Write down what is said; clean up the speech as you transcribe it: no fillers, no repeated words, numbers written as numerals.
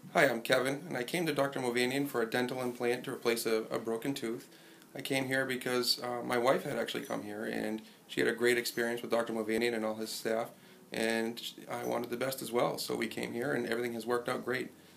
Hi, I'm Kevin, and I came to Dr. Moavenian for a dental implant to replace a broken tooth. I came here because my wife had actually come here, and she had a great experience with Dr. Moavenian and all his staff, and I wanted the best as well. So we came here, and everything has worked out great.